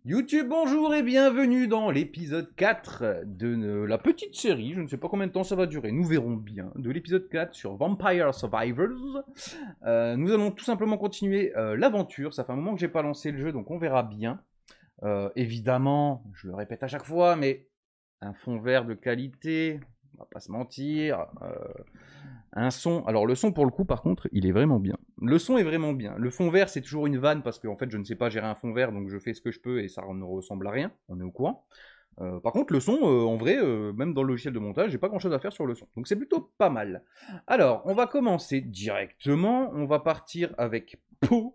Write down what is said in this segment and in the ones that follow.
YouTube, bonjour et bienvenue dans l'épisode 4 de la petite série. Je ne sais pas combien de temps ça va durer, nous verrons bien. De l'épisode 4 sur Vampire Survivors. Nous allons tout simplement continuer l'aventure. Ça fait un moment que j'ai pas lancé le jeu, donc on verra bien. Évidemment, je le répète à chaque fois, mais un fond vert de qualité, on va pas se mentir. Un son. Alors le son pour le coup par contre, il est vraiment bien. Le son est vraiment bien. Le fond vert c'est toujours une vanne parce que en fait je ne sais pas gérer un fond vert donc je fais ce que je peux et ça ne ressemble à rien. On est au courant. Par contre le son, en vrai, même dans le logiciel de montage, j'ai pas grand chose à faire sur le son. Donc c'est plutôt pas mal. Alors on va commencer directement. On va partir avec Po.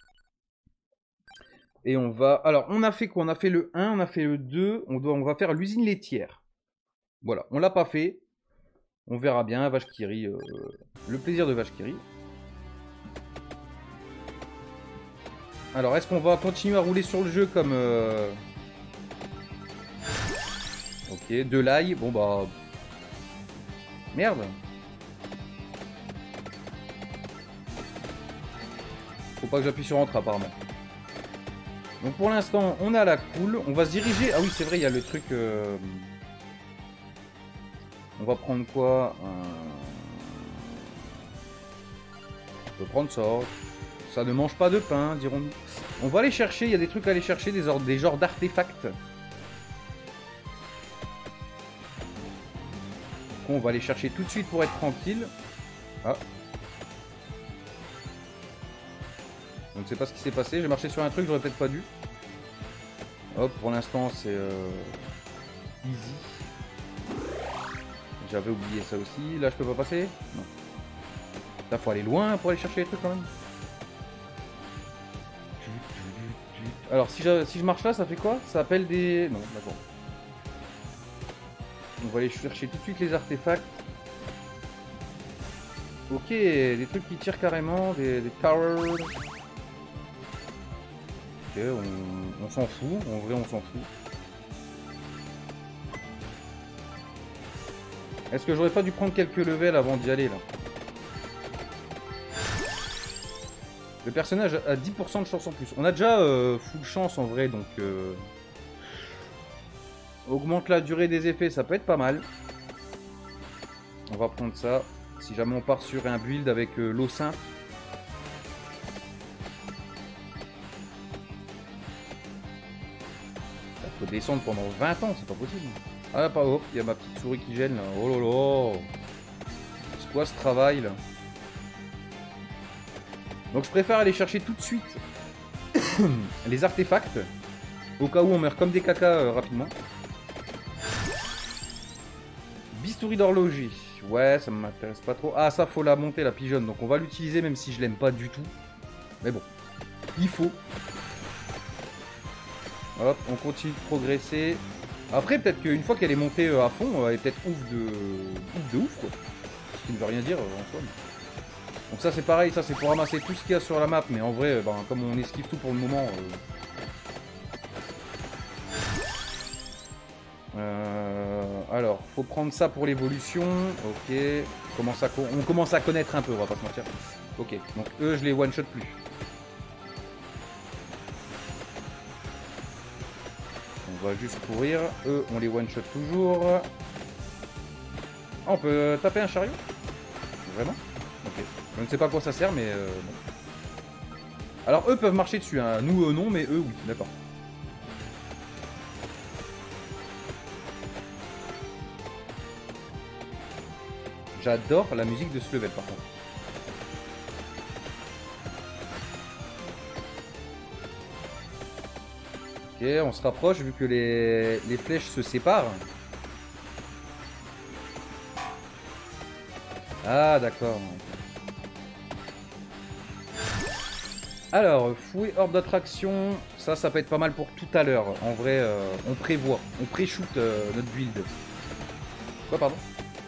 Et on va. Alors on a fait quoi? On a fait le 1, on a fait le 2. On va faire l'usine laitière. Voilà, on l'a pas fait. On verra bien, vache qui rit, le plaisir de vache qui rit. Alors, est-ce qu'on va continuer à rouler sur le jeu comme... Ok, de l'ail, bon bah... Merde. Faut pas que j'appuie sur Entrée apparemment. Donc pour l'instant, on a la cool. On va se diriger... Ah oui, c'est vrai, il y a le truc... On va prendre quoi On peut prendre ça. Ça ne mange pas de pain, dirons-nous. On va aller chercher, il y a des trucs à aller chercher, des genres d'artefacts. On va aller chercher tout de suite pour être tranquille. Ah. Je ne sais pas ce qui s'est passé, j'ai marché sur un truc, j'aurais peut-être pas dû. Hop, pour l'instant c'est easy. J'avais oublié ça aussi. Là je peux pas passer? Non. Là faut aller loin pour aller chercher les trucs quand même. Alors si je marche là, ça fait quoi? Ça appelle des... Non, d'accord. On va aller chercher tout de suite les artefacts. Ok, des trucs qui tirent carrément, des towers. Ok, on s'en fout, en vrai on s'en fout. Est-ce que j'aurais pas dû prendre quelques levels avant d'y aller là? Le personnage a 10% de chance en plus. On a déjà full chance en vrai, donc... Augmente la durée des effets, ça peut être pas mal. On va prendre ça. Si jamais on part sur un build avec l'eau simple. Il faut descendre pendant 20 ans, c'est pas possible. Ah, pas hop, il y a ma petite souris qui gêne là. Oh là là. C'est quoi ce travail là? Donc je préfère aller chercher tout de suite les artefacts. Au cas où on meurt comme des cacas rapidement. Bistouri d'horloger. Ouais, ça m'intéresse pas trop. Ah, ça, faut la monter, la pigeonne. Donc on va l'utiliser même si je l'aime pas du tout. Mais bon, il faut. Hop, on continue de progresser. Après, peut-être qu'une fois qu'elle est montée à fond, elle est peut-être ouf de ouf, quoi. Ce qui ne veut rien dire en soi. Donc ça, c'est pareil. Ça, c'est pour ramasser tout ce qu'il y a sur la map. Mais en vrai, ben, comme on esquive tout pour le moment... alors, faut prendre ça pour l'évolution. Ok. On commence à connaître un peu, on va pas se mentir. Ok, donc eux, je les one-shot plus. On va juste courir. Eux, on les one-shot toujours. Ah, on peut taper un chariot? Vraiment? Ok. Je ne sais pas à quoi ça sert, mais bon. Alors, eux peuvent marcher dessus. Hein. Nous, non, mais eux, oui. D'accord. J'adore la musique de ce level, par contre. Ok, on se rapproche vu que les flèches se séparent. Ah, d'accord. Alors, fouet orbe d'attraction, ça peut être pas mal pour tout à l'heure. En vrai, on prévoit, on pré-shoot notre build. Quoi, pardon?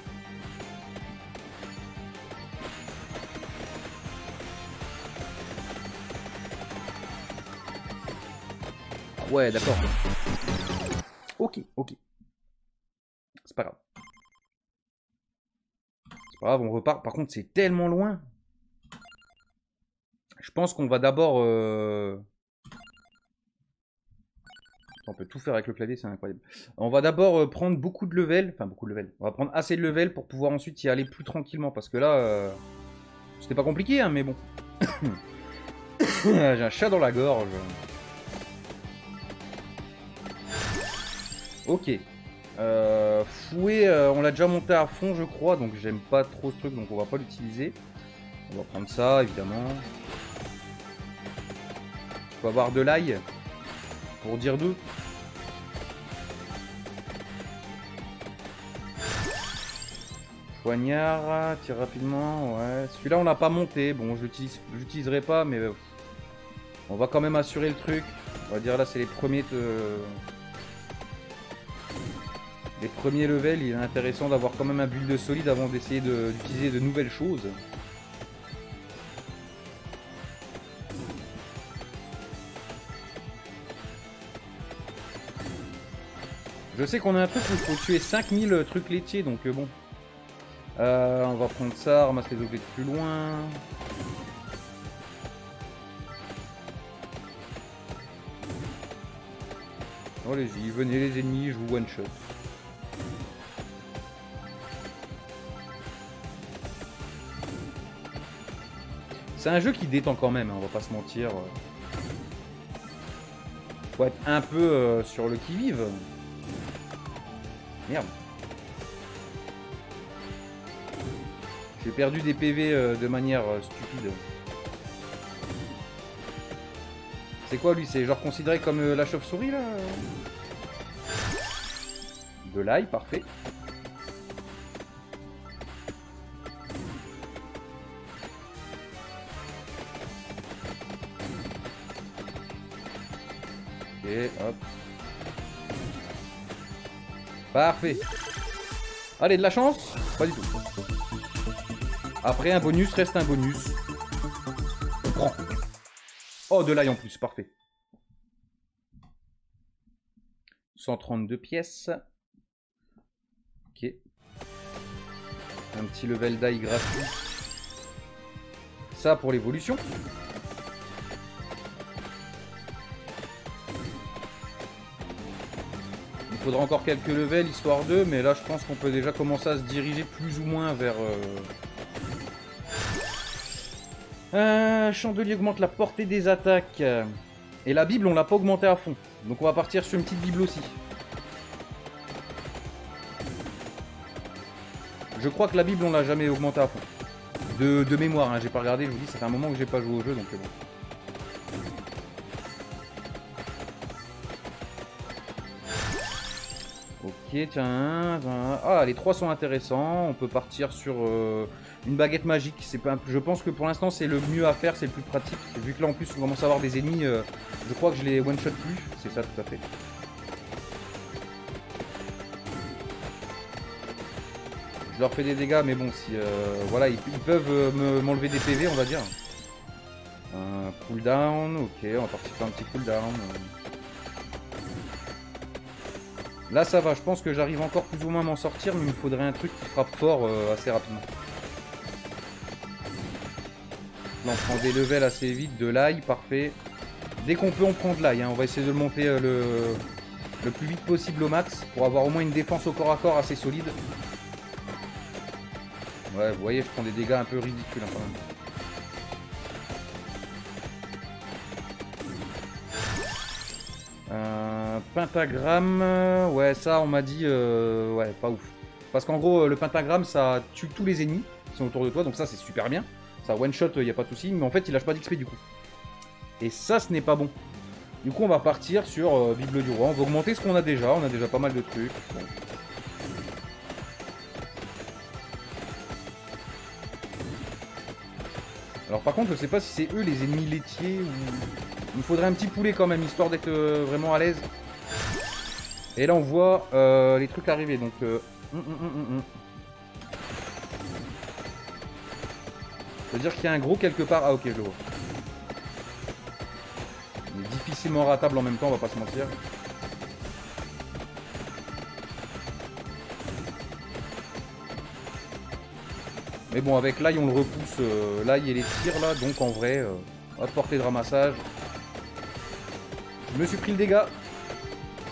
Ouais, d'accord. Ok, ok. C'est pas grave. C'est pas grave, on repart. Par contre, c'est tellement loin. Je pense qu'on va d'abord... On peut tout faire avec le clavier, c'est incroyable. On va d'abord prendre beaucoup de level. Enfin, beaucoup de level. On va prendre assez de level pour pouvoir ensuite y aller plus tranquillement. Parce que là, c'était pas compliqué, hein, mais bon. J'ai un chat dans la gorge. Ok. Fouet, on l'a déjà monté à fond, je crois. Donc j'aime pas trop ce truc, donc on va pas l'utiliser. On va prendre ça, évidemment. On va avoir de l'ail. Pour dire deux. Poignard, tire rapidement, ouais. Celui-là on l'a pas monté, bon je l'utiliserai pas, mais on va quand même assurer le truc. On va dire là c'est les premiers levels, il est intéressant d'avoir quand même un build solide avant d'essayer d'utiliser de nouvelles choses. Je sais qu'on a un truc où il faut tuer 5000 trucs laitiers, donc bon. On va prendre ça, ramasser les objets de plus loin. Oh, allez-y, venez les ennemis, je vous one shot. C'est un jeu qui détend quand même, hein, on va pas se mentir. Faut être un peu sur le qui-vive. Merde. J'ai perdu des PV de manière stupide. C'est quoi lui? C'est genre considéré comme la chauve-souris là? De l'ail, parfait. Ok, hop. Parfait. Allez, de la chance? Pas du tout. Après, un bonus reste un bonus. On prend. Oh, de l'ail en plus, parfait. 132 pièces. Ok. Un petit level d'ail gratuit. Ça pour l'évolution. Il faudra encore quelques levels, histoire d'eux, mais là je pense qu'on peut déjà commencer à se diriger plus ou moins vers... Chandelier augmente la portée des attaques. Et la Bible, on l'a pas augmenté à fond. Donc on va partir sur une petite Bible aussi. Je crois que la Bible, on l'a jamais augmenté à fond. De mémoire, hein, j'ai pas regardé, je vous dis, ça fait un moment que j'ai pas joué au jeu, donc bon. Ok, tiens, ah, les trois sont intéressants. On peut partir sur une baguette magique. C'est pas, je pense que pour l'instant, c'est le mieux à faire, c'est le plus pratique. Vu que là, en plus, on commence à avoir des ennemis, je crois que je les one-shot plus. C'est ça, tout à fait. Je leur fais des dégâts, mais bon, si voilà, ils peuvent m'enlever des PV, on va dire. Cooldown, ok, on va partir faire un petit cooldown. Là ça va, je pense que j'arrive encore plus ou moins à m'en sortir, mais il me faudrait un truc qui frappe fort assez rapidement. Là on prend des levels assez vite, de l'ail, parfait. Dès qu'on peut on prend de l'ail, hein. On va essayer de le monter le plus vite possible au max, pour avoir au moins une défense au corps à corps assez solide. Ouais, vous voyez, je prends des dégâts un peu ridicules hein, quand même. Pentagramme, ouais ça on m'a dit, ouais pas ouf. Parce qu'en gros le pentagramme ça tue tous les ennemis qui sont autour de toi, donc ça c'est super bien. Ça one shot, y a pas de souci, mais en fait il lâche pas d'XP du coup. Et ça ce n'est pas bon. Du coup on va partir sur Bible du Roi, on va augmenter ce qu'on a déjà pas mal de trucs. Bon. Alors par contre je sais pas si c'est eux les ennemis laitiers ou... Il me faudrait un petit poulet quand même, histoire d'être vraiment à l'aise. Et là on voit les trucs arriver, donc... Ça veut dire qu'il y a un gros quelque part... Ah ok, je le vois. Il est difficilement ratable en même temps, on va pas se mentir. Mais bon, avec l'ail on le repousse, l'ail et les tirs là, donc en vrai, à portée de ramassage. Je me suis pris le dégât.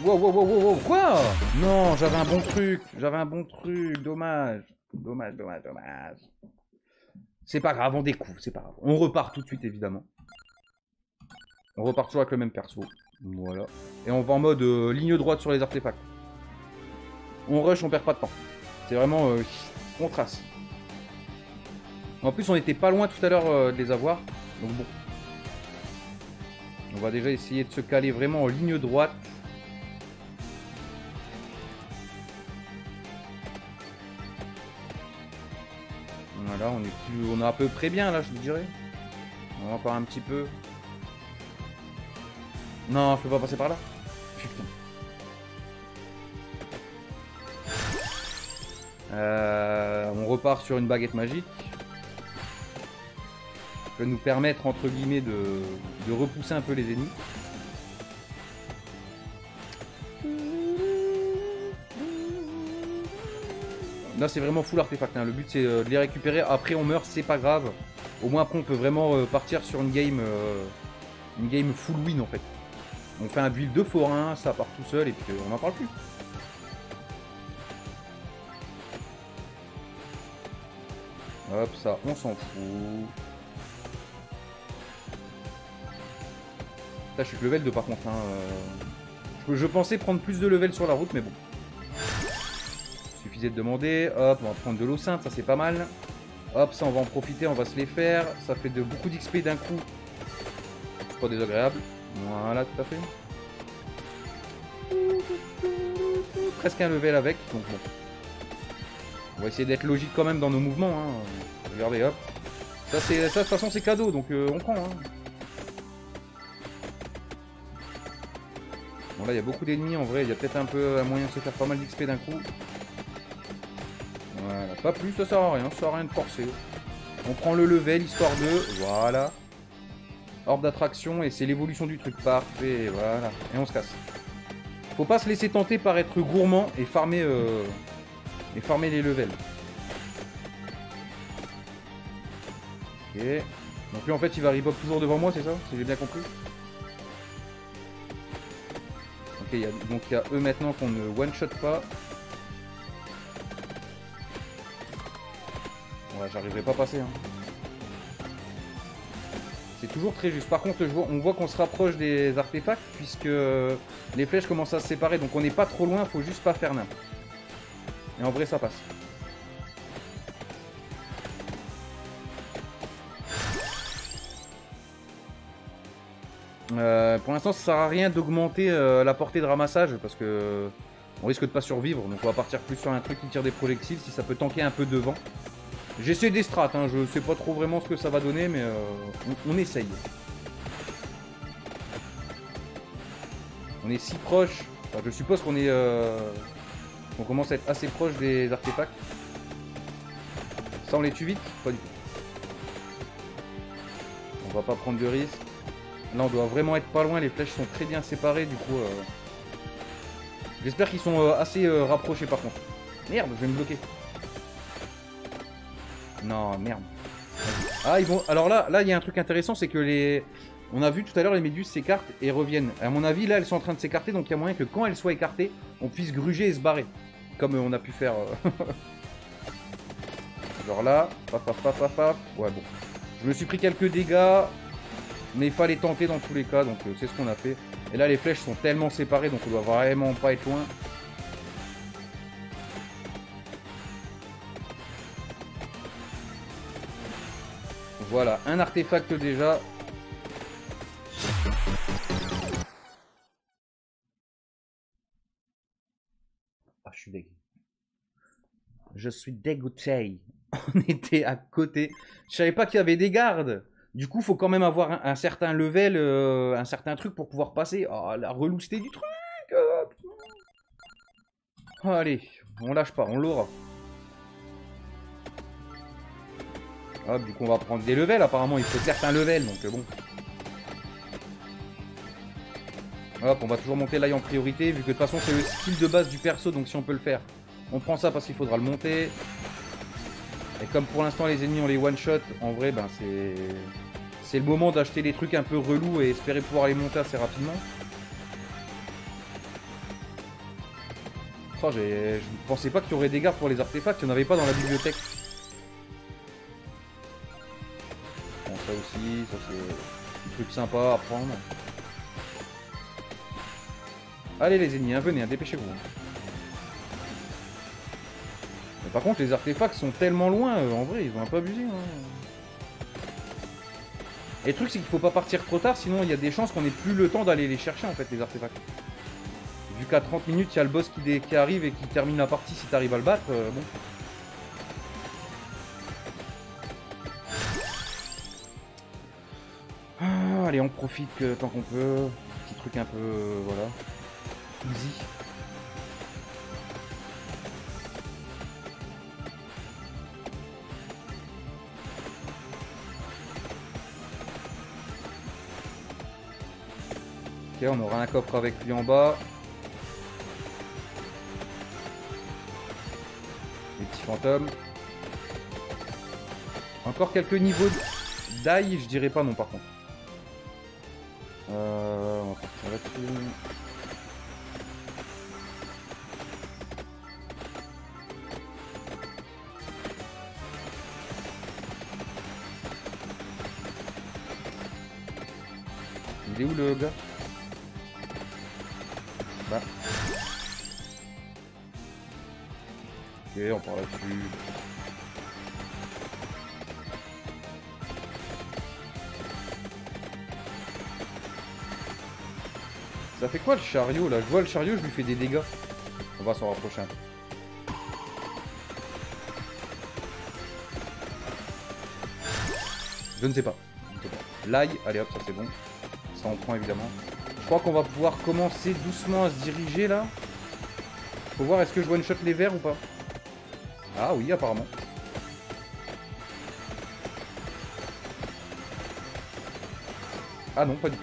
Wow, wow, wow, wow, wow, quoi? Non, j'avais un bon truc. J'avais un bon truc. Dommage. Dommage, dommage, dommage. C'est pas grave, on découvre, c'est pas grave. On repart tout de suite, évidemment. On repart toujours avec le même perso. Voilà. Et on va en mode ligne droite sur les artefacts. On rush, on perd pas de temps. C'est vraiment... on trace. En plus, on était pas loin tout à l'heure de les avoir. Donc bon. On va déjà essayer de se caler vraiment en ligne droite. Voilà, on est à peu près bien là, je vous dirais. On va encore un petit peu. Non, je peux pas passer par là. Putain. On repart sur une baguette magique. Ça peut nous permettre, entre guillemets, de repousser un peu les ennemis. Là, c'est vraiment full artefact. Hein. Le but, c'est de les récupérer. Après, on meurt, c'est pas grave. Au moins, après, on peut vraiment partir sur une game full win, en fait. On fait un build de forain, ça part tout seul, et puis on n'en parle plus. Hop, ça, on s'en fout. Là, je suis que level 2 par contre. Hein. Je pensais prendre plus de level sur la route, mais bon. Il suffisait de demander. Hop, on va prendre de l'eau sainte, ça c'est pas mal. Hop, ça on va en profiter, on va se les faire. Ça fait beaucoup d'XP d'un coup. C'est pas désagréable. Voilà, tout à fait. Presque un level avec, donc bon. On va essayer d'être logique quand même dans nos mouvements. Hein. Regardez, hop. Ça, de toute façon, c'est cadeau, donc on prend. Hein. Bon, là, il y a beaucoup d'ennemis en vrai. Il y a peut-être un peu un moyen de se faire pas mal d'XP d'un coup. Voilà, pas plus, ça sert à rien. Ça sert à rien de forcer. On prend le level histoire de. Voilà. Orbe d'attraction et c'est l'évolution du truc. Parfait, voilà. Et on se casse. Faut pas se laisser tenter par être gourmand et farmer les levels. Ok. Donc lui en fait il va repop toujours devant moi, c'est ça? Si j'ai bien compris. Ok, donc il y a eux maintenant qu'on ne one shot pas. Ouais, j'arriverai pas à passer. Hein. C'est toujours très juste. Par contre, on voit qu'on se rapproche des artefacts puisque les flèches commencent à se séparer. Donc on n'est pas trop loin, faut juste pas faire n'importe. Et en vrai, ça passe. Pour l'instant, ça sert à rien d'augmenter la portée de ramassage parce que on risque de pas survivre. Donc on va partir plus sur un truc qui tire des projectiles si ça peut tanker un peu devant. J'essaie des strats, hein, je sais pas trop vraiment ce que ça va donner, mais on essaye. On est si proche. Enfin, je suppose qu'on est, on commence à être assez proche des artefacts. Ça, on les tue vite? Pas du tout. On va pas prendre de risques. Là, on doit vraiment être pas loin. Les flèches sont très bien séparées, du coup. J'espère qu'ils sont assez rapprochés, par contre. Merde, je vais me bloquer. Non, merde. Ah, ils vont. Alors là, il y a un truc intéressant, c'est que les. On a vu tout à l'heure les méduses s'écartent et reviennent. À mon avis, là, elles sont en train de s'écarter, donc il y a moyen que quand elles soient écartées, on puisse gruger et se barrer. Comme on a pu faire. Genre là. Paf, paf, paf, paf, paf. Ouais, bon. Je me suis pris quelques dégâts, mais il fallait tenter dans tous les cas, donc c'est ce qu'on a fait. Et là, les flèches sont tellement séparées, donc on doit vraiment pas être loin. Voilà, un artefact déjà. Ah, je suis dégoûté. Je suis dégoûté. On était à côté. Je savais pas qu'il y avait des gardes. Du coup, faut quand même avoir un certain level, un certain truc pour pouvoir passer. Oh, la relousté du truc. Allez, on lâche pas, on l'aura. Hop, du coup on va prendre des levels, apparemment il faut certains levels, donc bon. Hop, on va toujours monter l'ail en priorité, vu que de toute façon c'est le skill de base du perso, donc si on peut le faire, on prend ça parce qu'il faudra le monter. Et comme pour l'instant les ennemis on les one shot, en vrai ben c'est le moment d'acheter des trucs un peu relous et espérer pouvoir les monter assez rapidement. Oh, je ne pensais pas qu'il y aurait des gardes pour les artefacts, il n'y en avait pas dans la bibliothèque. Bon, ça aussi, ça c'est un truc sympa à prendre. Allez les ennemis, hein, venez, hein, dépêchez-vous. Mais par contre, les artefacts sont tellement loin, en vrai, ils ont un peu abusé. Hein. Et le truc, c'est qu'il faut pas partir trop tard, sinon il y a des chances qu'on ait plus le temps d'aller les chercher, en fait, les artefacts. Vu qu'à 30 minutes, il y a le boss qui arrive et qui termine la partie si tu arrives à le battre, bon. Ah, allez, on profite tant qu'on peut. Petit truc un peu, voilà, easy. Ok, on aura un coffre avec lui en bas. Les petits fantômes. Encore quelques niveaux d'ail, je dirais pas non par contre. On va partir là-dessus. Il est où le gars? Bah. Ok, on part là-dessus. Ça fait quoi le chariot là? Je vois le chariot, je lui fais des dégâts. On va s'en rapprocher un peu. Je ne sais pas. L'ail, allez hop, ça c'est bon. Ça en prend évidemment. Je crois qu'on va pouvoir commencer doucement à se diriger là. Faut voir est-ce que je one shot les verts ou pas. Ah oui, apparemment. Ah non, pas du tout.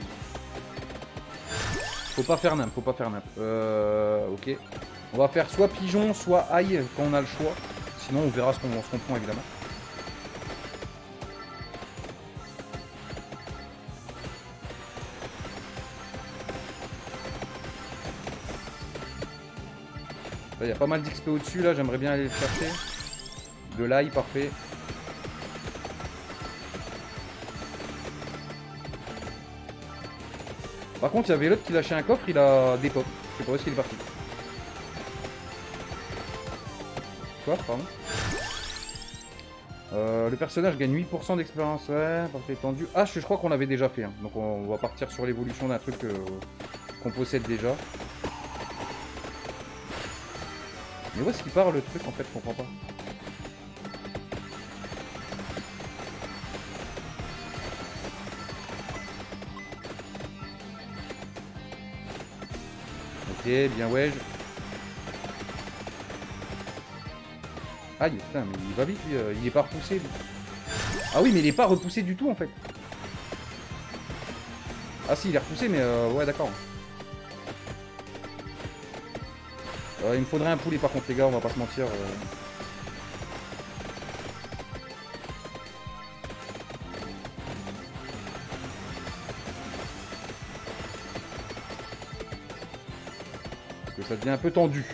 Faut pas faire nimp, faut pas faire nimp. Ok. On va faire soit pigeon, soit ail quand on a le choix. Sinon on verra ce qu'on prend évidemment. Il y a pas mal d'XP au-dessus là, j'aimerais bien aller le chercher. De l'ail, parfait. Par contre, il y avait l'autre qui lâchait un coffre, il a des pop. Je sais pas où est-ce qu'il est parti. Quoi, pardon. Le personnage gagne 8% d'expérience, ouais, parfait tendu. Ah, je crois qu'on l'avait déjà fait, hein. Donc on va partir sur l'évolution d'un truc qu'on possède déjà. Mais où est-ce qu'il part le truc en fait, je comprends pas. Ok, bien ouais. Aïe, putain, mais il va vite lui, il est pas repoussé lui. Ah oui, mais il est pas repoussé du tout en fait. Ah si, il est repoussé, mais ouais, d'accord. Il me faudrait un poulet par contre les gars, on va pas se mentir. Parce que ça devient un peu tendu.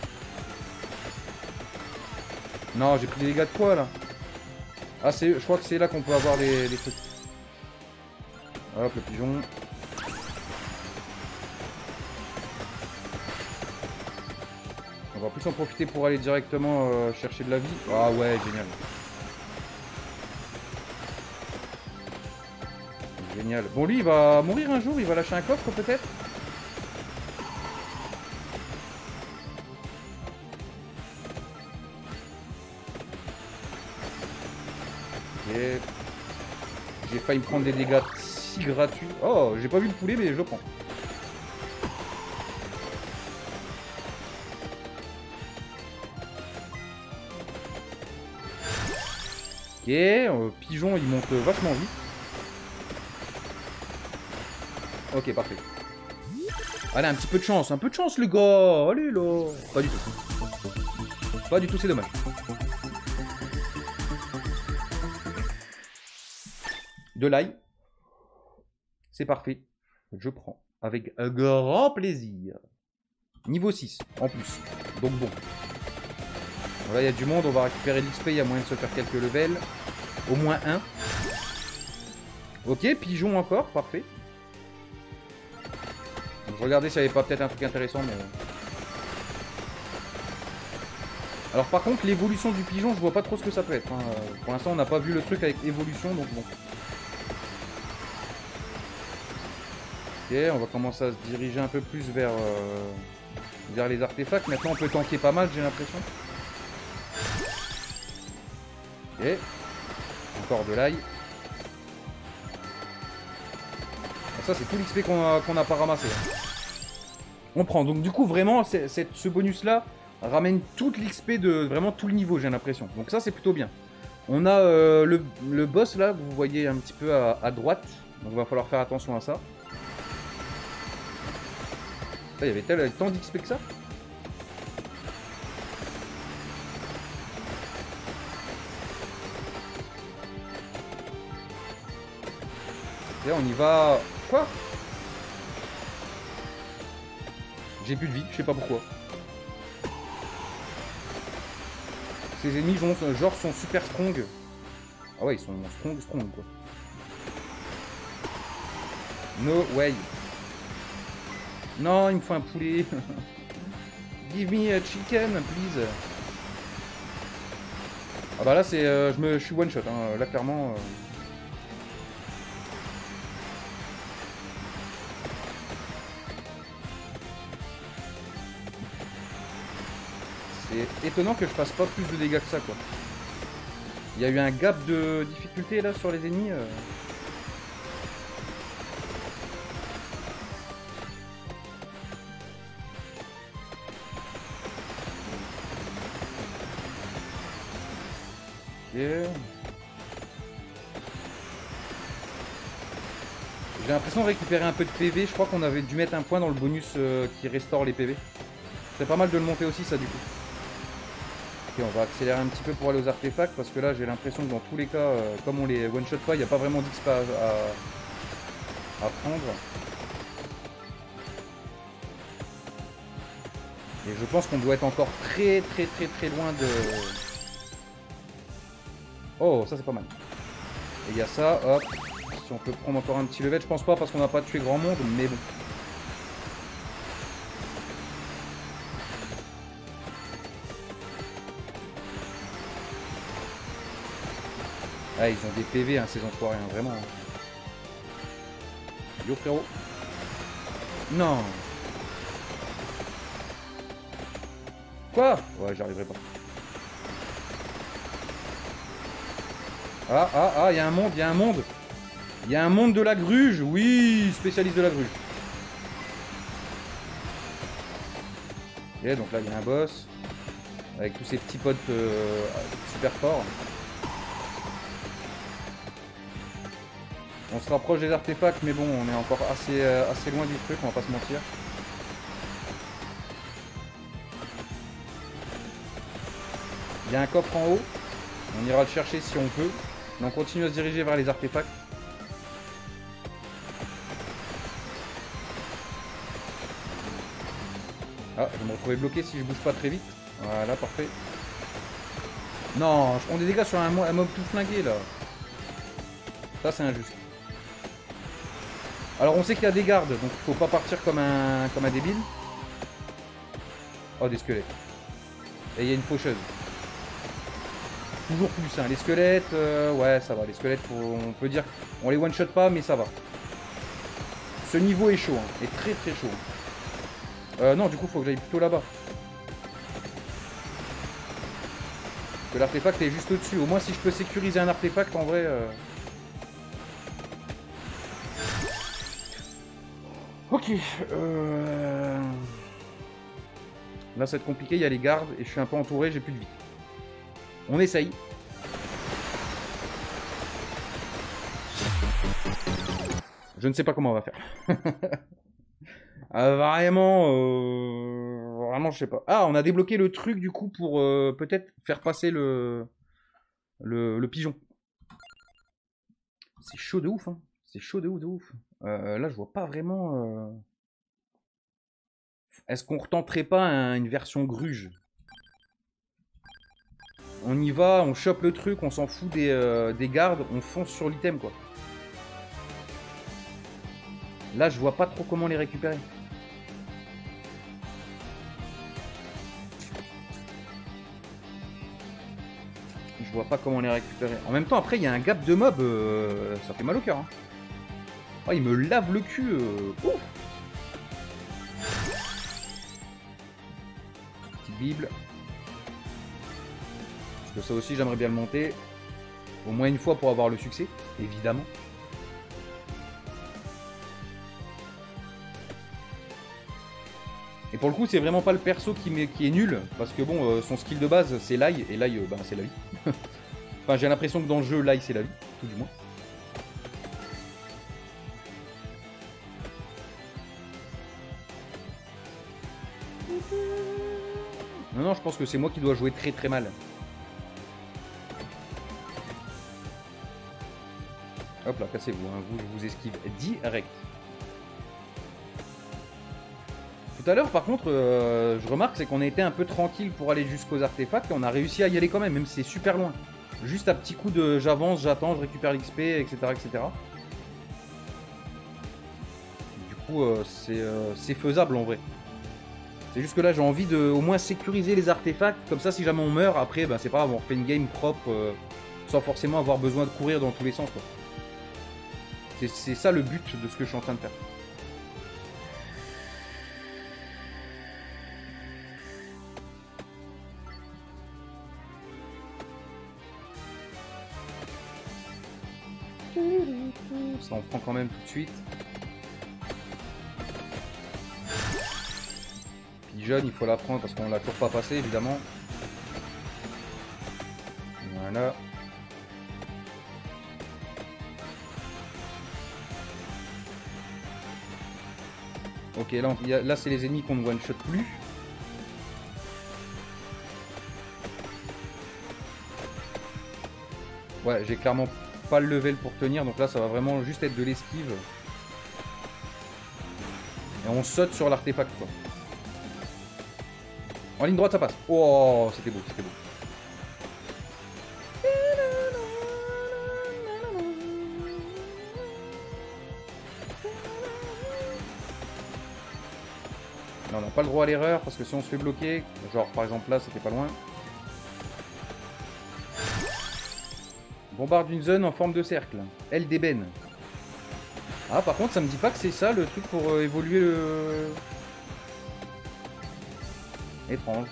Non, j'ai pris des dégâts de quoi là? Ah, je crois que c'est là qu'on peut avoir les trucs. Hop, le pigeon. On va plus en profiter pour aller directement chercher de la vie. Ah ouais, génial. Génial. Bon, lui, il va mourir un jour, il va lâcher un coffre peut-être. Ok. J'ai failli me prendre des dégâts si gratuits. Oh, j'ai pas vu le poulet, mais je le prends. Ok, pigeon, il monte vachement vite. Ok, parfait. Allez, un petit peu de chance les gars. Allez là. Pas du tout. Pas du tout, c'est dommage. De l'ail. C'est parfait. Je prends. Avec un grand plaisir. Niveau 6, en plus. Donc bon. Là, il y a du monde, on va récupérer l'XP, il y a moyen de se faire quelques levels. Au moins un. Ok, pigeon encore, parfait. Donc, regardez s'il n'y avait pas peut-être un truc intéressant, mais... Alors par contre, l'évolution du pigeon, je vois pas trop ce que ça peut être. Hein. Pour l'instant, on n'a pas vu le truc avec évolution, donc bon. Ok, on va commencer à se diriger un peu plus vers les artefacts. Maintenant, on peut tanker pas mal, j'ai l'impression. Ok. Encore de l'ail. Ça, c'est tout l'XP qu'on n'a pas ramassé. Hein. On prend. Donc du coup, vraiment, ce bonus-là ramène toute l'XP de vraiment tout le niveau, j'ai l'impression. Donc ça, c'est plutôt bien. On a le boss, là, que vous voyez un petit peu à droite. Donc il va falloir faire attention à ça. Il y avait tant d'XP que ça. Et on y va... Quoi? J'ai plus de vie, je sais pas pourquoi. Ces ennemis, genre, sont super strong. Ah ouais, ils sont strong, quoi. No way. Non, il me faut un poulet. Give me a chicken, please. Ah bah là, c'est... je suis one shot, hein. Là, clairement... C'est étonnant que je fasse pas plus de dégâts que ça, quoi. Il y a eu un gap de difficulté, là, sur les ennemis. Ok. J'ai l'impression de récupérer un peu de PV. Je crois qu'on avait dû mettre un point dans le bonus qui restaure les PV. C'est pas mal de le monter aussi, ça, du coup. Ok, on va accélérer un petit peu pour aller aux artefacts parce que là j'ai l'impression que dans tous les cas, comme on les one shot pas, il n'y a pas vraiment d'XP à prendre. Et je pense qu'on doit être encore très loin de... Oh, ça c'est pas mal. Et il y a ça, hop. Si on peut prendre encore un petit level, je pense pas parce qu'on n'a pas tué grand monde, mais bon. Ah, ils ont des PV, hein, ces enfoirés, hein, vraiment. Yo, frérot. Non. Quoi? Ouais, j'arriverai pas. Ah, il y a un monde, il y a un monde. Il y a un monde de la gruge. Oui, spécialiste de la gruge. Ok, donc là, il y a un boss. Avec tous ces petits potes super forts. On se rapproche des artefacts, mais bon, on est encore assez loin du truc, on va pas se mentir. Il y a un coffre en haut. On ira le chercher si on peut. Mais on continue à se diriger vers les artefacts. Ah, je vais me retrouver bloqué si je bouge pas très vite. Voilà, parfait. Non, je prends des dégâts sur un mob tout flingué là. Ça, c'est injuste. Alors, on sait qu'il y a des gardes, donc il faut pas partir comme un débile. Oh, des squelettes. Et il y a une faucheuse. Toujours plus, hein. Les squelettes, ouais, ça va. Les squelettes, on peut dire, on les one-shot pas, mais ça va. Ce niveau est chaud, hein. Est très chaud. Non, du coup, faut que j'aille plutôt là-bas. Parce que l'artefact est juste au-dessus. Au moins, si je peux sécuriser un artefact, en vrai... Ok. Là, ça va être compliqué. Il y a les gardes et je suis un peu entouré. J'ai plus de vie. On essaye. Je ne sais pas comment on va faire. Vraiment, je sais pas. Ah, on a débloqué le truc du coup pour peut-être faire passer le pigeon. C'est chaud de ouf, hein. C'est chaud de ouf. Là, je vois pas vraiment... Est-ce qu'on retenterait pas une version gruge? On y va, on chope le truc, on s'en fout des gardes, on fonce sur l'item quoi. Là je vois pas trop comment les récupérer. Je vois pas comment les récupérer. En même temps après il y a un gap de mob, ça fait mal au cœur. Hein. Oh, il me lave le cul. Ouf. Petite Bible. Parce que ça aussi j'aimerais bien le monter. Au moins une fois pour avoir le succès, évidemment. Et pour le coup c'est vraiment pas le perso qui est nul. Parce que bon, son skill de base c'est l'ail. Et l'ail bah, c'est la vie. Enfin j'ai l'impression que dans le jeu l'ail c'est la vie. Tout du moins. Non, non, je pense que c'est moi qui dois jouer très très mal. Hop là, cassez-vous, hein. Vous, je vous esquive direct. Tout à l'heure, par contre, je remarque, c'est qu'on a été un peu tranquille pour aller jusqu'aux artefacts et on a réussi à y aller quand même c'est super loin. Juste à petit coup de j'avance, j'attends, je récupère l'XP, etc., etc. Du coup, c'est faisable en vrai. C'est juste que là j'ai envie de au moins sécuriser les artefacts, comme ça si jamais on meurt, après ben, c'est pas grave, on refait une game propre sans forcément avoir besoin de courir dans tous les sens. C'est ça le but de ce que je suis en train de faire. Ça on prend quand même tout de suite. Pigeon, il faut la prendre parce qu'on l'a toujours pas passé évidemment. Voilà. Ok, là c'est les ennemis qu'on ne one-shot plus. Ouais, j'ai clairement pas le level pour tenir, donc là ça va vraiment juste être de l'esquive. Et on saute sur l'artefact quoi. En ligne droite ça passe. Oh, c'était beau, c'était beau. Là, on n'a pas le droit à l'erreur parce que si on se fait bloquer, genre par exemple là c'était pas loin. Bombarde une zone en forme de cercle. Aile d'ébène. Ah par contre ça me dit pas que c'est ça le truc pour évoluer le... Étrange.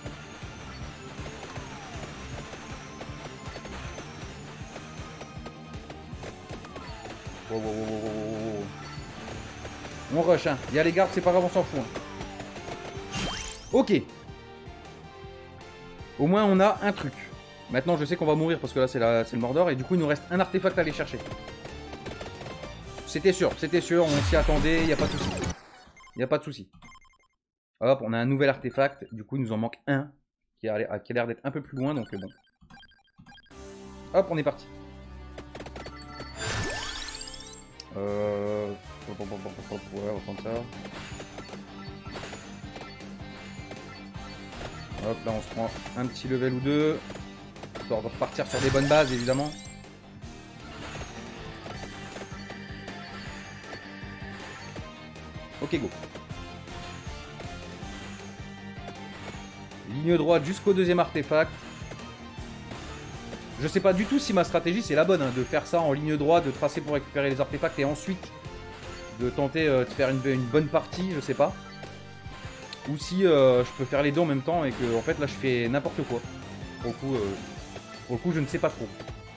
Wow, wow, wow, wow. On rush hein. Il y a les gardes, c'est pas grave, on s'en fout. Hein. Ok. Au moins on a un truc. Maintenant je sais qu'on va mourir parce que là c'est le Mordor et du coup il nous reste un artefact à aller chercher. C'était sûr, on s'y attendait, il n'y a pas de souci. Il n'y a pas de souci. Hop, on a un nouvel artefact, du coup il nous en manque un qui a l'air d'être un peu plus loin donc bon. Hop, on est parti. Ouais, on va prendre ça. Hop, là on se prend un petit level ou deux. Histoire de repartir sur des bonnes bases évidemment. Ok, go. Ligne droite jusqu'au deuxième artefact. Je sais pas du tout si ma stratégie c'est la bonne, hein, de faire ça en ligne droite, de tracer pour récupérer les artefacts et ensuite de tenter de faire une bonne partie, je sais pas. Ou si je peux faire les deux en même temps et que en fait là je fais n'importe quoi. Pour le coup je ne sais pas trop.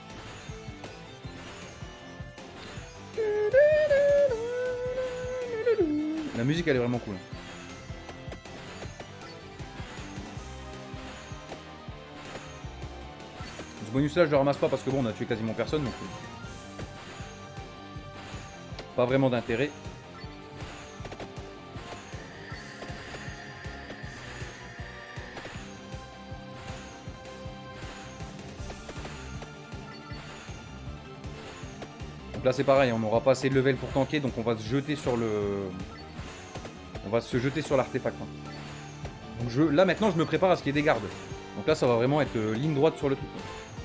La musique elle est vraiment cool. Ce bonus là je le ramasse pas parce que bon on a tué quasiment personne donc pas vraiment d'intérêt. Donc là c'est pareil, on n'aura pas assez de level pour tanker donc on va se jeter sur le... On va se jeter sur l'artefact. Hein. Donc là maintenant je me prépare à ce qu'il y ait des gardes. Donc là ça va vraiment être ligne droite sur le truc.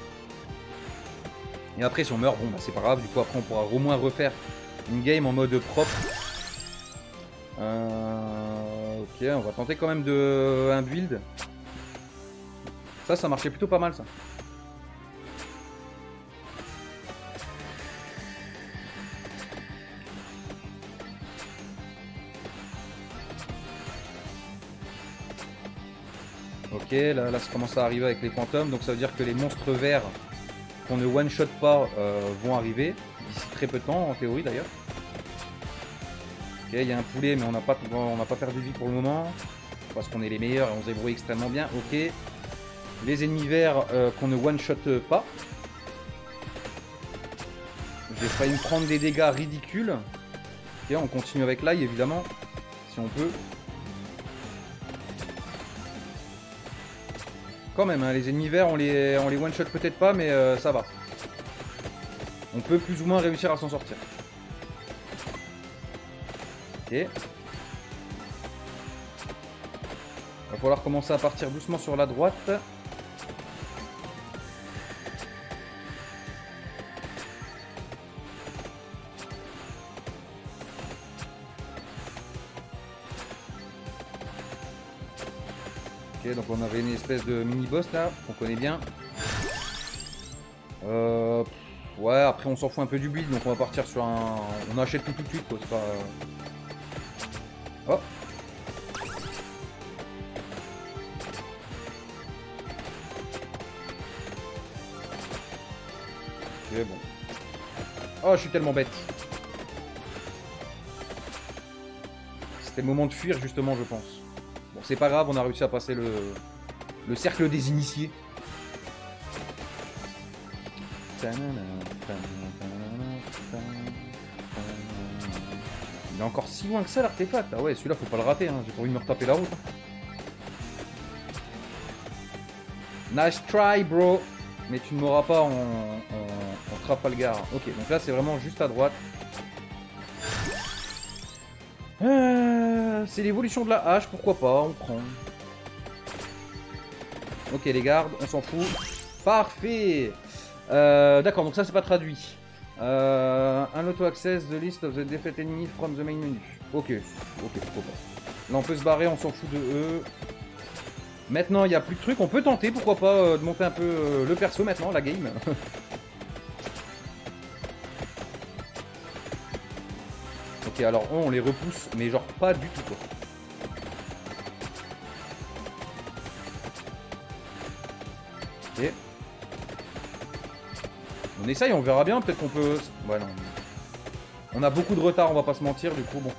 Et après si on meurt, bon bah c'est pas grave, du coup après on pourra au moins refaire une game en mode propre. Ok, on va tenter quand même un build. Ça marchait plutôt pas mal ça. Ok, là ça commence à arriver avec les fantômes, donc ça veut dire que les monstres verts qu'on ne one-shot pas vont arriver, d'ici très peu de temps, en théorie d'ailleurs. Ok, il y a un poulet, mais on n'a pas perdu de vie pour le moment, parce qu'on est les meilleurs et on se débrouille extrêmement bien. Ok, les ennemis verts qu'on ne one-shot pas. J'ai failli me prendre des dégâts ridicules. Ok, on continue avec l'ail évidemment, si on peut. Quand même, hein, les ennemis verts, on les one-shot peut-être pas, mais ça va. On peut plus ou moins réussir à s'en sortir. Ok. Va falloir commencer à partir doucement sur la droite. Ok, donc on avait une espèce de mini-boss là, qu'on connaît bien. Ouais, après on s'en fout un peu du build, donc on va partir sur un... On achète tout de suite, quoi, c'est pas... Oh. Ok, bon. Oh, je suis tellement bête. C'était le moment de fuir, justement, je pense. Bon, c'est pas grave, on a réussi à passer le cercle des initiés. Il est encore si loin que ça l'artefact. Ah ouais, celui-là faut pas le rater, hein. J'ai pas envie de me retaper la route. Nice try bro. Mais tu ne m'auras pas en Trafalgar. Ok, donc là c'est vraiment juste à droite. C'est l'évolution de la hache, pourquoi pas, on prend. Ok les gardes, on s'en fout. Parfait. D'accord, donc ça c'est pas traduit. Un auto-access the list of the defeat enemy from the main menu. Ok, pourquoi pas. Là on peut se barrer, on s'en fout de eux. Maintenant il n'y a plus de trucs, on peut tenter, pourquoi pas, de monter un peu le perso maintenant, la game. Ok, alors on les repousse, mais genre pas du tout quoi. Ok. On essaye, on verra bien, peut-être qu'on peut... Ouais, non. On a beaucoup de retard, on va pas se mentir, du coup, bon.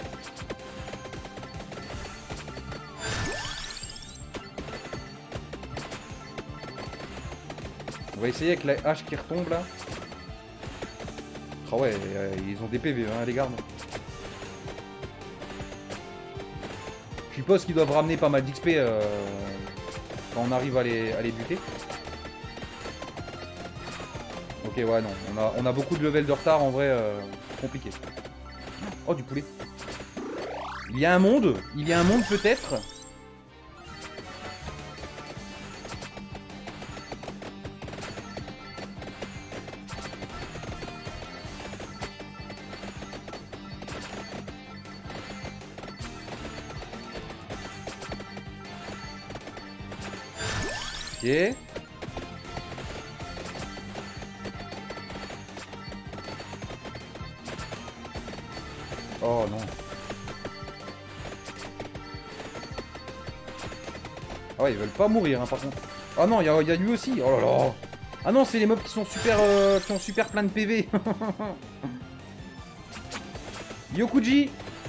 On va essayer avec la hache qui retombe, là. Ah ouais, ils ont des PV, hein, les gardes. Je suppose qu'ils doivent ramener pas mal d'XP quand on arrive à les buter. Ok, ouais, non. On a beaucoup de level de retard, en vrai, compliqué. Oh, du poulet. Il y a un monde peut-être. Ok. Oh non. Ah ouais, ils veulent pas mourir hein, par contre. Ah non, il y a lui aussi. Oh là là. Ah non, c'est les mobs qui sont super qui ont super plein de PV. Yokuji.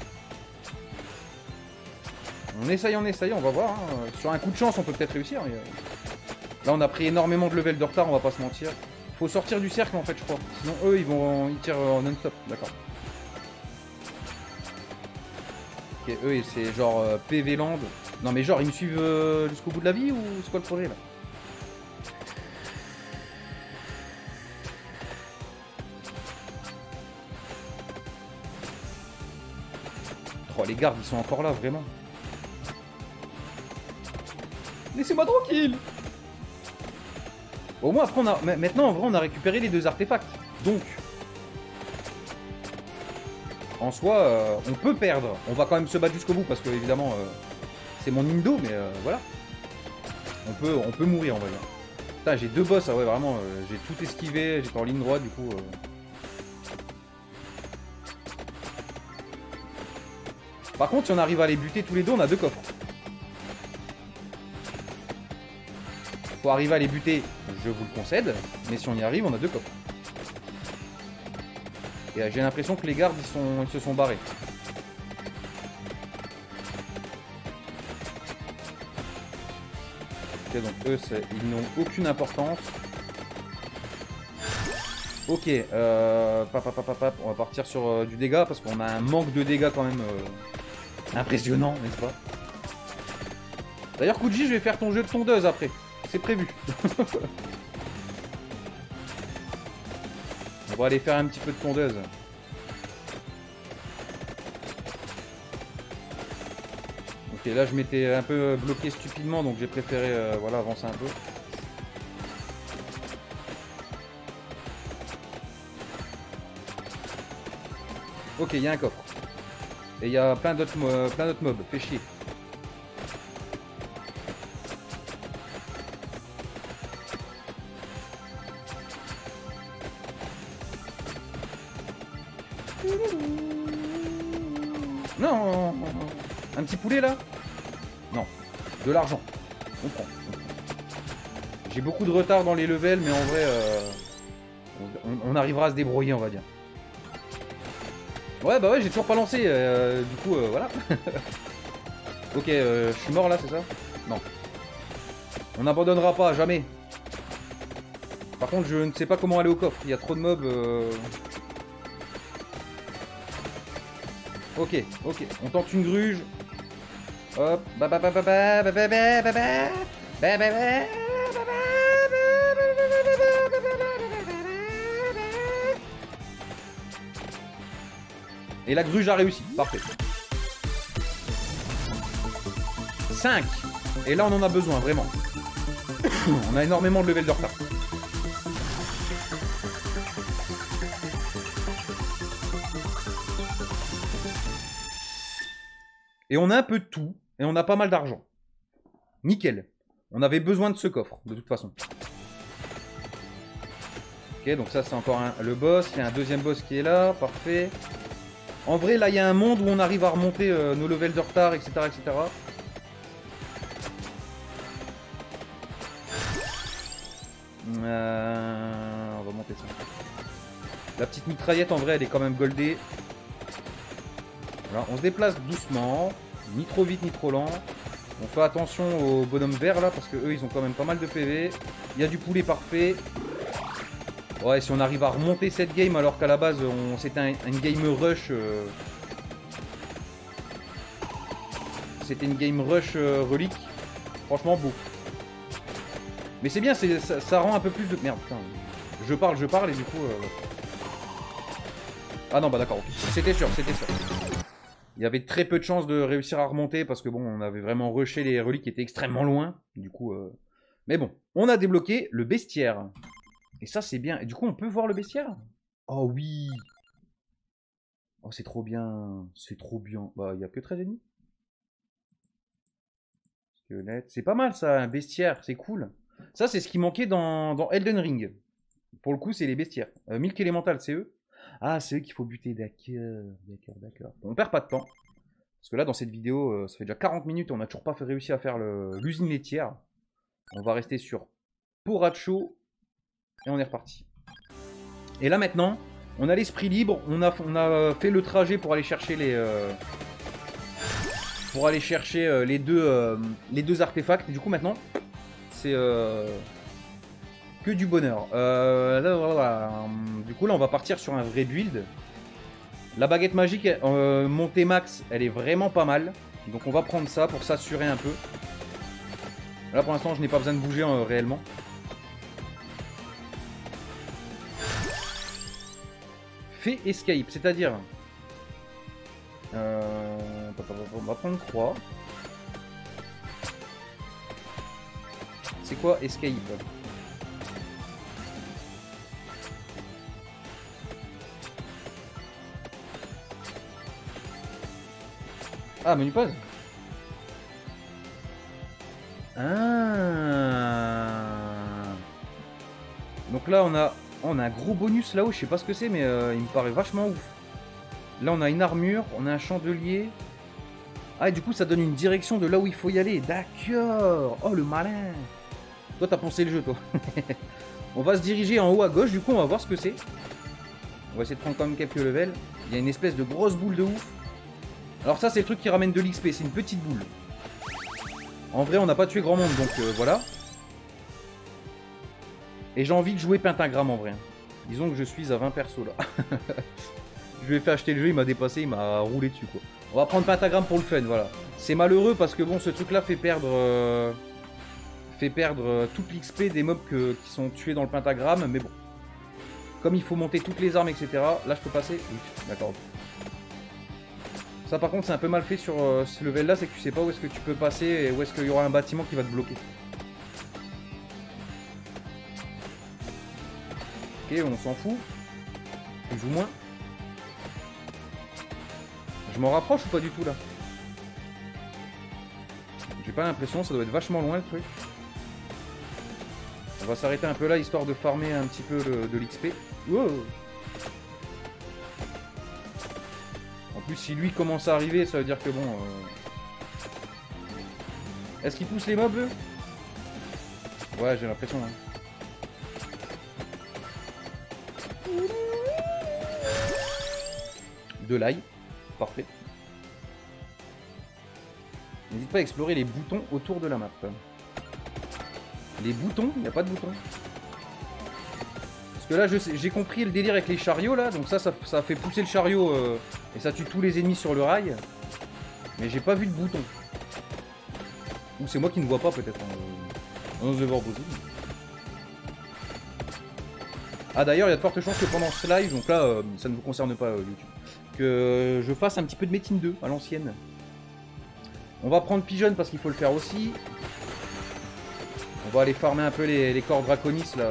On essaye, on va voir. Hein. Sur un coup de chance, on peut peut-être réussir. Mais... Là, on a pris énormément de level de retard, on va pas se mentir. Faut sortir du cercle en fait, je crois. Sinon, eux, ils tirent non-stop. D'accord. Ok, eux, c'est genre PV Land. Non, mais genre, ils me suivent jusqu'au bout de la vie ou c'est quoi le projet là? Oh, les gardes, ils sont encore là, vraiment. Laissez-moi tranquille. Au moins, après, maintenant, en vrai, on a récupéré les 2 artefacts. Donc, en soi, on peut perdre. On va quand même se battre jusqu'au bout, parce que, évidemment, c'est mon Indo, mais voilà. On peut mourir, on va dire. Putain, j'ai 2 boss, ah ouais, vraiment, j'ai tout esquivé, j'étais en ligne droite, du coup... Par contre, si on arrive à les buter tous les deux, on a 2 coffres. Faut arriver à les buter, je vous le concède, mais si on y arrive, on a 2 coffres. Et j'ai l'impression que les gardes, ils se sont barrés. Ok, donc eux, ils n'ont aucune importance. Ok, on va partir sur du dégât, parce qu'on a un manque de dégâts quand même impressionnant, n'est-ce pas? D'ailleurs, Kuji, je vais faire ton jeu de tondeuse après. C'est prévu. On va aller faire un petit peu de tondeuse. Ok, là je m'étais un peu bloqué stupidement, donc j'ai préféré voilà, avancer un peu. Ok, il y a un coffre. Et il y a plein d'autres mobs. Fais chier. Non. Un petit poulet là? Non. De l'argent. On prend. J'ai beaucoup de retard dans les levels, mais en vrai, on arrivera à se débrouiller, on va dire. Ouais, bah ouais, j'ai toujours pas lancé. Du coup, voilà. Ok, je suis mort là, c'est ça? Non. On n'abandonnera pas, jamais. Par contre, je ne sais pas comment aller au coffre. Il y a trop de mobs. Ok, on tente une gruge. Hop. Et la gruge a réussi. Parfait. 5. Et là, on en a besoin, vraiment. On a énormément de level de retard. Et on a un peu de tout. Et on a pas mal d'argent. Nickel. On avait besoin de ce coffre, de toute façon. Ok, donc ça, c'est encore le boss. Il y a un deuxième boss qui est là. Parfait. En vrai, là, il y a un monde où on arrive à remonter nos levels de retard, etc., etc. On va monter ça. La petite mitraillette, en vrai, elle est quand même goldée. Voilà, on se déplace doucement. Ni trop vite, ni trop lent. On fait attention aux bonhommes verts, là, parce que eux, ils ont quand même pas mal de PV. Il y a du poulet parfait. Ouais, si on arrive à remonter cette game alors qu'à la base c'était une game rush. C'était une game rush relique. Franchement beau. Mais c'est bien, ça rend un peu plus de... Merde, putain. Je parle et du coup... Ah non, bah d'accord, ok. C'était sûr. Il y avait très peu de chances de réussir à remonter parce que bon, on avait vraiment rushé les reliques qui étaient extrêmement loin. Du coup... Mais bon, on a débloqué le bestiaire. Et ça, c'est bien. Et du coup, on peut voir le bestiaire? Oh oui. Oh, c'est trop bien. C'est trop bien. Bah, il n'y a que 13 ennemis. Squelette. C'est pas mal, ça, un bestiaire. C'est cool. Ça, c'est ce qui manquait dans Elden Ring. Pour le coup, c'est les bestiaires. Milk Elemental, c'est eux. Ah, c'est eux qu'il faut buter. D'accord. On perd pas de temps. Parce que là, dans cette vidéo, ça fait déjà 40 minutes et on n'a toujours pas réussi à faire l'usine laitière. On va rester sur Poracho. Et on est reparti. Et là maintenant, on a l'esprit libre. On a fait le trajet pour aller chercher les deux artefacts. Du coup maintenant, c'est que du bonheur. Du coup là, on va partir sur un vrai build. La baguette magique montée max, elle est vraiment pas mal. Donc on va prendre ça pour s'assurer un peu. Là pour l'instant, je n'ai pas besoin de bouger réellement. Fait escape, c'est-à-dire On va prendre 3. C'est quoi escape? Ah, menu pause. Ah. Donc là on a un gros bonus là-haut, je sais pas ce que c'est mais il me paraît vachement ouf. Là on a une armure, on a un chandelier. Ah et du coup ça donne une direction de là où il faut y aller. D'accord. Oh le malin. Toi t'as pensé le jeu toi. On va se diriger en haut à gauche, du coup on va voir ce que c'est. On va essayer de prendre quand même quelques levels. Il y a une espèce de grosse boule de ouf. Alors ça c'est le truc qui ramène de l'XP, c'est une petite boule. En vrai on n'a pas tué grand monde donc voilà. Et j'ai envie de jouer pentagramme en vrai. Disons que je suis à 20 persos là. Je lui ai fait acheter le jeu, il m'a dépassé, il m'a roulé dessus quoi. On va prendre pentagramme pour le fun, voilà. C'est malheureux parce que bon ce truc là fait perdre toute l'XP des mobs qui sont tués dans le pentagramme, mais bon. Comme il faut monter toutes les armes, etc. Là je peux passer. Oui, d'accord. Ça par contre c'est un peu mal fait sur ce level là, c'est que tu sais pas où est-ce que tu peux passer et où est-ce qu'il y aura un bâtiment qui va te bloquer. Ok, on s'en fout. Plus ou moins. Je m'en rapproche ou pas du tout là? J'ai pas l'impression, ça doit être vachement loin le truc. On va s'arrêter un peu là histoire de farmer un petit peu de l'XP. Wow. En plus si lui commence à arriver ça veut dire que bon... Est-ce qu'il pousse les mobs eux? Ouais j'ai l'impression hein. De l'ail, parfait. N'hésite pas à explorer les boutons autour de la map. Les boutons? Il n'y a pas de boutons. Parce que là j'ai compris le délire avec les chariots là, donc ça fait pousser le chariot et ça tue tous les ennemis sur le rail. Mais j'ai pas vu de bouton. Ou c'est moi qui ne vois pas peut-être. On ose le voir possible. Ah d'ailleurs il y a de fortes chances que pendant ce live, donc là ça ne vous concerne pas YouTube, que je fasse un petit peu de Metin 2 à l'ancienne. On va prendre Pigeon parce qu'il faut le faire aussi. On va aller farmer un peu les corps Draconis là.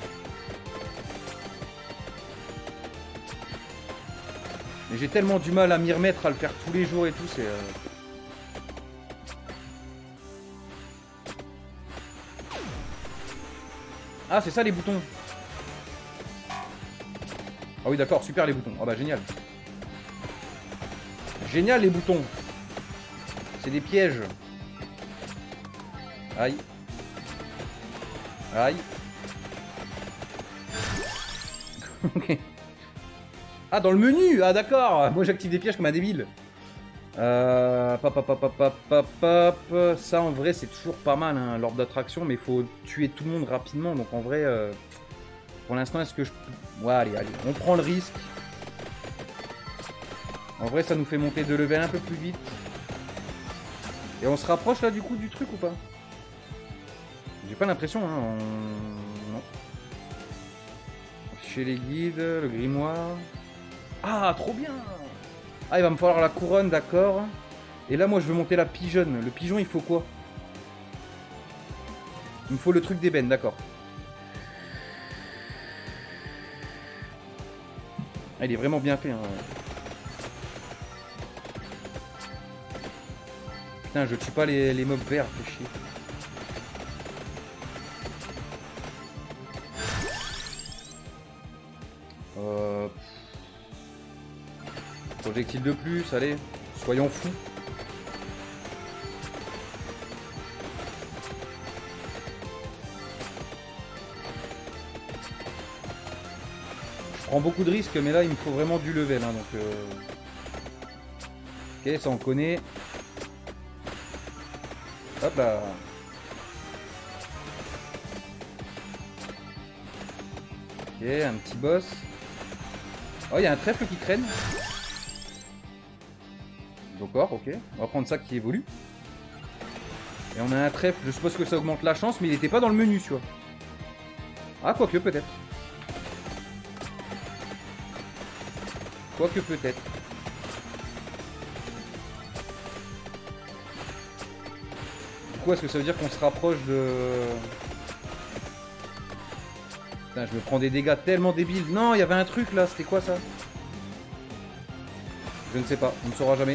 Mais j'ai tellement du mal à m'y remettre, à le faire tous les jours et tout, c'est... Ah c'est ça les boutons. Ah oui d'accord, super les boutons. Ah bah génial. Génial les boutons. C'est des pièges. Aïe. Aïe. Ok. Ah dans le menu. Ah d'accord. Moi j'active des pièges comme un débile. Ça en vrai c'est toujours pas mal hein, l'ordre d'attraction. Mais il faut tuer tout le monde rapidement. Donc en vrai pour l'instant est-ce que je... Ouais allez, on prend le risque. En vrai ça nous fait monter de level un peu plus vite. Et on se rapproche là du coup du truc ou pas? J'ai pas l'impression hein. Non. Afficher les guides, le grimoire. Ah trop bien. Ah il va me falloir la couronne d'accord. Et là moi je veux monter la pigeonne. Le pigeon il faut quoi? Il me faut le truc d'ébène d'accord. Ah, il est vraiment bien fait hein. Putain, je tue pas les mobs verts, fais chier. Projectile de plus, allez, soyons fous. Je prends beaucoup de risques, mais là il me faut vraiment du level, hein, donc. Ok, ça on connaît. Hop là. Ok, un petit boss. Oh, il y a un trèfle qui traîne. D'accord, ok. On va prendre ça qui évolue. Et on a un trèfle, je suppose que ça augmente la chance, mais il n'était pas dans le menu, tu vois. Ah, quoique peut-être. Quoique peut-être. coup, est-ce que ça veut dire qu'on se rapproche de... Putain, je me prends des dégâts tellement débiles. Non, il y avait un truc là, c'était quoi ça? Je ne sais pas, on ne saura jamais.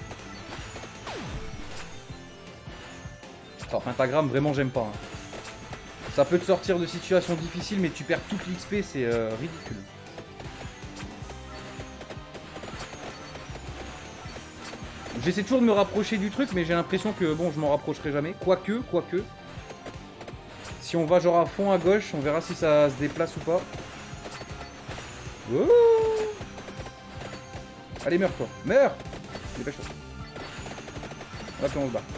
Alors, pentagramme, vraiment, j'aime pas. Hein. Ça peut te sortir de situations difficiles, mais tu perds toute l'XP, c'est ridicule. J'essaie toujours de me rapprocher du truc, mais j'ai l'impression que, bon, je m'en rapprocherai jamais. Quoique. Si on va genre à fond à gauche, on verra si ça se déplace ou pas. Oh, allez, meurs, toi. Meurs. Dépêche-toi. Hop, on se bat.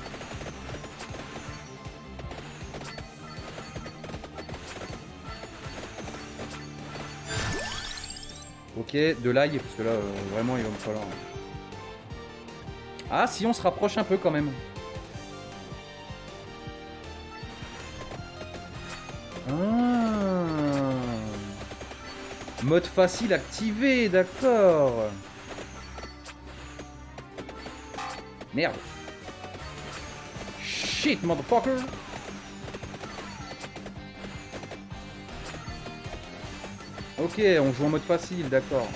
Ok, de l'ail, parce que là, vraiment, il va me falloir... Ah, si on se rapproche un peu quand même. Ah. Mode facile activé, d'accord. Merde. Shit, motherfucker. Ok, on joue en mode facile, d'accord.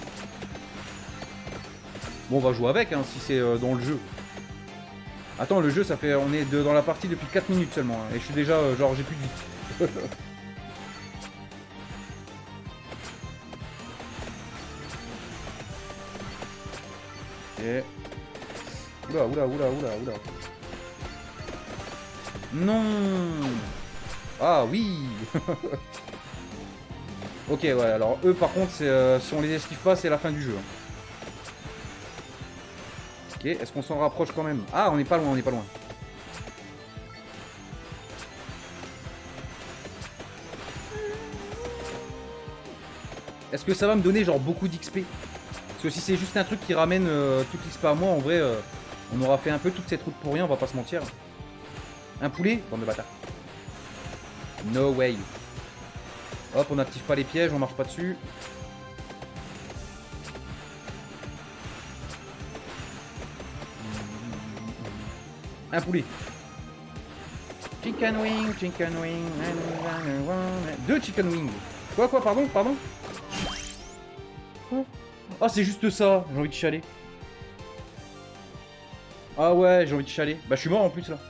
Bon, on va jouer avec, hein, si c'est dans le jeu. Attends, le jeu, ça fait... On est dans la partie depuis 4 minutes seulement. Hein, et je suis déjà... genre, j'ai plus de vie. Ok. Oula. Non. Ah, oui. Ok, ouais, alors eux, par contre, si on les esquive pas, c'est la fin du jeu. Ok, est-ce qu'on s'en rapproche quand même? Ah, on n'est pas loin, Est-ce que ça va me donner genre beaucoup d'XP? Parce que si c'est juste un truc qui ramène toute l'XP à moi, en vrai, on aura fait un peu toute cette route pour rien, on va pas se mentir. Un poulet? Bande de bâtard. No way. Hop, on n'active pas les pièges, on marche pas dessus. Un poulet. Chicken wing. 2 chicken wing. Quoi, pardon? Oh, c'est juste ça. J'ai envie de chialer. Ah ouais, j'ai envie de chialer. Bah, je suis mort en plus là.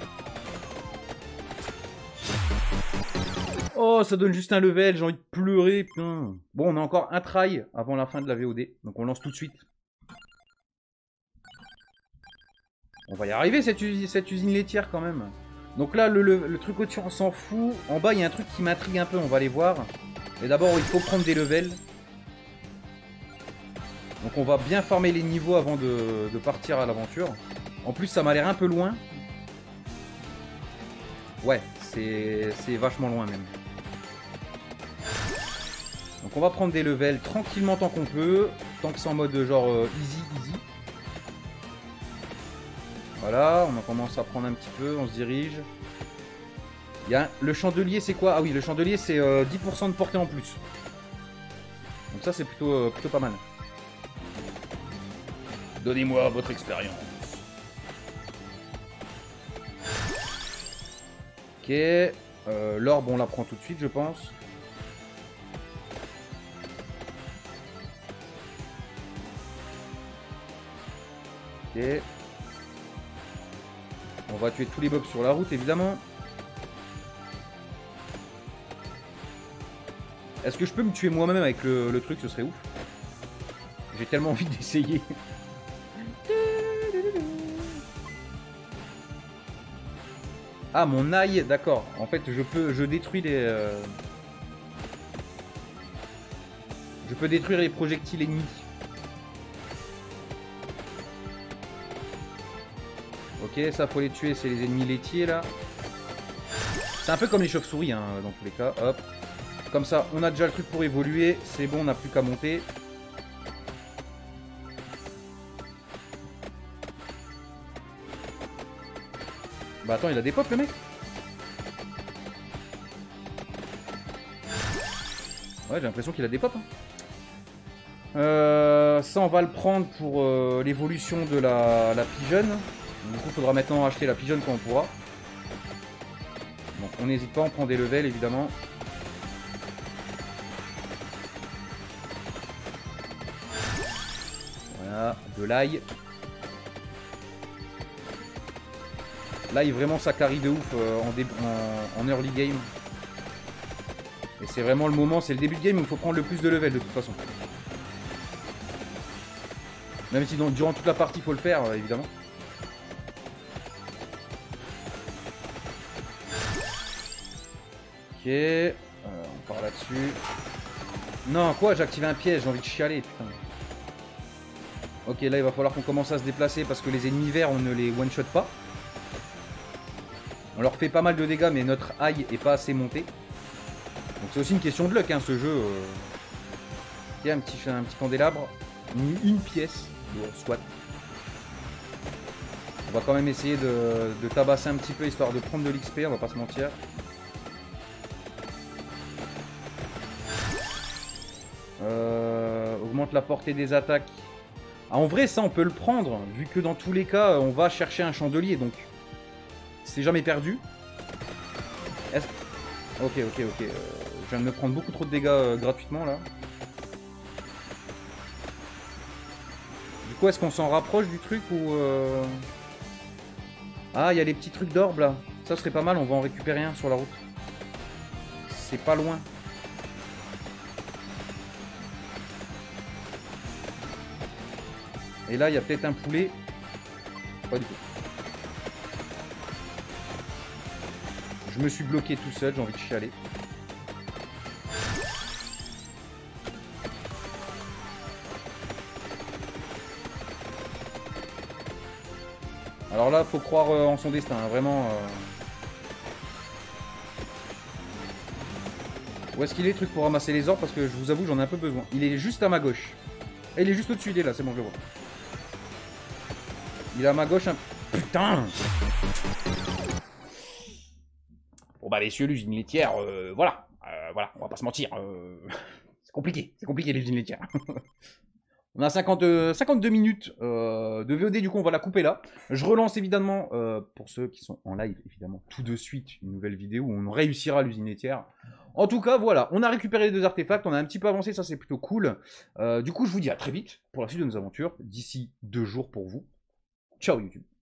Oh, ça donne juste un level. J'ai envie de pleurer. Putain. Bon, on a encore un try avant la fin de la VOD. Donc, on lance tout de suite. On va y arriver, cette usine laitière quand même. Donc là, le truc au-dessus, on s'en fout. En bas, il y a un truc qui m'intrigue un peu. On va aller voir. Et d'abord, il faut prendre des levels. Donc on va bien farmer les niveaux avant de partir à l'aventure. En plus, ça m'a l'air un peu loin. Ouais, c'est vachement loin même. Donc on va prendre des levels tranquillement tant qu'on peut. Tant que c'est en mode genre easy. Voilà, on commence à prendre un petit peu, on se dirige. Il y a le chandelier, c'est quoi? Ah oui, le chandelier, c'est 10% de portée en plus. Donc ça, c'est plutôt pas mal. Donnez-moi votre expérience. Ok. L'orbe, on la prend tout de suite, je pense. Ok. On va tuer tous les mobs sur la route, évidemment. Est-ce que je peux me tuer moi-même avec le truc? Ce serait ouf. J'ai tellement envie d'essayer. Ah, mon ail, d'accord. En fait, je détruis les... Je peux détruire les projectiles ennemis. Ok, ça faut les tuer, c'est les ennemis laitiers là. C'est un peu comme les chauves-souris hein, dans tous les cas. Hop. Comme ça, on a déjà le truc pour évoluer. C'est bon, on n'a plus qu'à monter. Bah attends, il a des pop le mec. Ouais, j'ai l'impression qu'il a des pop. Hein. Ça, on va le prendre pour l'évolution de la pigeonne. Du coup, il faudra maintenant acheter la pigeonne quand on pourra. On n'hésite pas, on prend des levels évidemment. Voilà, de l'ail. L'ail vraiment ça carry de ouf en early game. Et c'est vraiment le moment, c'est le début de game où il faut prendre le plus de level de toute façon. Même si durant toute la partie il faut le faire évidemment. Ok, on part là-dessus. Non, quoi, j'ai activé un piège, j'ai envie de chialer, putain. Ok, là il va falloir qu'on commence à se déplacer parce que les ennemis verts, on ne les one-shot pas. On leur fait pas mal de dégâts, mais notre ail est pas assez monté. Donc c'est aussi une question de luck, hein, ce jeu. Ok, un petit candélabre. Une pièce, soit. On va quand même essayer de tabasser un petit peu, histoire de prendre de l'XP, on va pas se mentir. Augmente la portée des attaques. Ah, en vrai, ça, on peut le prendre, vu que dans tous les cas, on va chercher un chandelier, donc c'est jamais perdu. Ok. Je viens de me prendre beaucoup trop de dégâts gratuitement, là. Du coup, est-ce qu'on s'en rapproche du truc ou... Ah, il y a les petits trucs d'orbe, là. Ça serait pas mal, on va en récupérer un sur la route. C'est pas loin. Et là, il y a peut-être un poulet. Pas du tout. Je me suis bloqué tout seul, j'ai envie de chialer. Alors là, faut croire en son destin, hein, vraiment. Où est-ce qu'il est le truc pour ramasser les orbes? Parce que je vous avoue, j'en ai un peu besoin. Il est juste à ma gauche. Et il est juste au-dessus, il est là, c'est bon, je le vois. Il est à ma gauche, un... Putain! Bon bah messieurs, l'usine laitière, voilà. Voilà, on va pas se mentir. C'est compliqué l'usine laitière. On a 52 minutes de VOD, du coup on va la couper là. Je relance évidemment, pour ceux qui sont en live, évidemment, tout de suite, une nouvelle vidéo où on réussira l'usine laitière. En tout cas, voilà, on a récupéré les 2 artefacts, on a un petit peu avancé, ça c'est plutôt cool. Du coup, je vous dis à très vite pour la suite de nos aventures, d'ici 2 jours pour vous. Ciao YouTube.